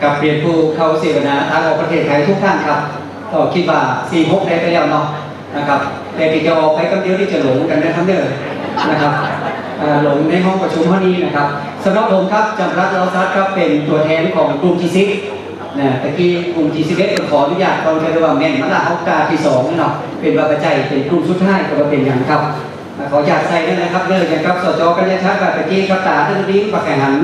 กับเรียนผู้เข้าเสวนาทางออกประเทศไทยทุกท่านครับก็คิดว่า46ได้ไปแล้วเนาะนะครับแต่ที่จะออกไปก็เดี๋ยวที่จะหลงกันนะครับเนี่ยนะครับหลงในห้องประชุมห้องนี้นะครับสำหรับผมครับจำรัดเราซัดครับเป็นตัวแทนของกลุ่มที่10นะตะกี้กลุ่มที่11ขออนุญาตเราจะเรียกว่าแม่นมาละเขากาที่2เนาะเป็นบัพใจเป็นกลุ่มสุดท้ายก็เป็นอย่างครับขออยากใส่ด้วยนะครับเลิกกันครับสจกันยชัดแบบตะกี้ครับตาท่านนี้ประแข่งหัน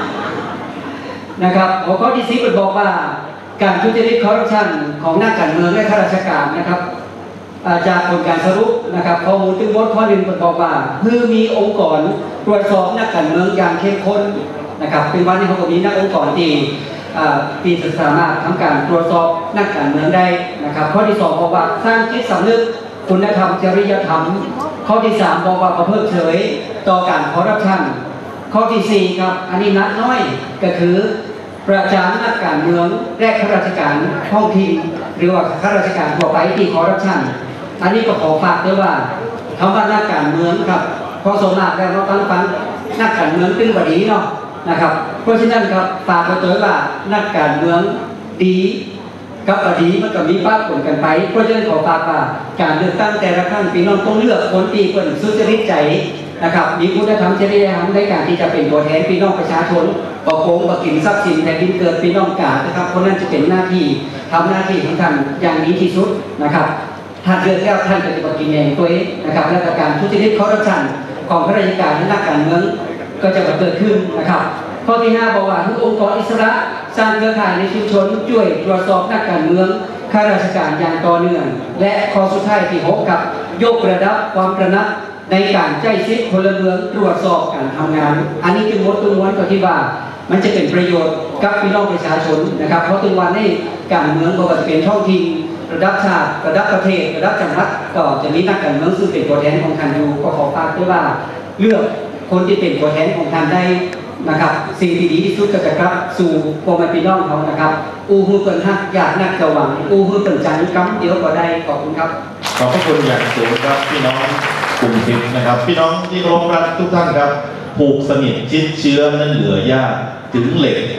นะครับหัวข้อที่10บอกว่าการทุจริตคอร์รัปชันของนักการเมืองและข้าราชการนะครับจากผลการสรุปนะครับข้อมูลตึงบทข้อหนึ่งบอกว่าคือมีองค์กรตรวจสอบนักการเมืองอย่างเข้มข้นนะครับเป็นวันนี้เขาก็มีนักองค์กรที่สามารถทำการตรวจสอบนักการเมืองได้นะครับข้อที่2บอกว่าสร้างจิตสำนึกคุณธรรมจริยธรรมข้อที่3บอกว่าประพฤติเฉยต่อการคอร์รัปชันข้อที่4ครับอันนี้นักน้อยก็คือประจานนักการเมืองและข้าราชการท้องถิ่นหรือว่าข้าราชการทั่วไปที่คอร์รัปชันอันนี้ก็ขอฝากด้วยว่าคำว่านักการเมืองครับพอสมมติแล้วเราฟังนักการเมืองตึงบดีเนาะนะครับเพราะฉะนั้นครับฝากไว้ตัวว่านักการเมืองดีกับบดีมันก็มีป้าผลกันไปเพราะฉะนั้นขอฝากว่าการเลือกตั้งแต่ละครั้งพี่น้องต้องเลือกคนที่เป็นสุจริตใจนะครับมีคุณธรรมจริยธรรมในการที่จะเป็นตัวแทนพี่น้องประชาชนประโกงประกินทรัพย์สินแผ่นดินเกิดพี่น้องกานะครับเพราะนั้นจะเป็นหน้าที่ทำหน้าที่ของท่านอย่างดีที่สุดนะครับท่านเลือกแล้วท่านจะประกินเองตัวเองนะครับและการทุจริตคอร์รัปชันของข้าราชการและนักการเมืองก็จะเกิดขึ้นนะครับข้อที่5บอกว่าทุกองค์กรอิสระสร้างเครือข่ายในชุมชนช่วยตรวจสอบนักการเมืองข้าราชการอย่างต่อเนื่องและข้อสุดท้ายที่6กับยกระดับความตระหนักในการใจซิพลเมืองตรวจสอบการทำงานอันนี้จึงวัดตัววันก็ที่ว่ามันจะเป็นประโยชน์กับพี่น้องประชาชนนะครับเพราะตัววันนี้การเมืองก็จะเป็นท้องถิ่นระดับชาติระดับประเทศระดับจังหวัดก็จะมีนักการเมืองซึ่งเป็นตัวแทนของท่านอยู่ก็ขอฝากด้วยว่าเลือกคนที่เป็นตัวแทนของท่านได้นะครับสิ่งที่ดีที่สุดก็จะกลับสู่พ่อแม่พี่น้องเขานะครับอูฮือเปิ่นฮักอยากนักจะหวังอูฮือเปิ่นจังกั๊มเดี๋ยวก็ได้ขอบคุณครับขอบพระคุณอย่างสูงครับพี่น้องกลุ่มสิบนะครับพี่น้องที่เคารพรักทุกท่านครับผูกสนิทชิดเชื้อนั้นเหลือยากถึงเหล็ก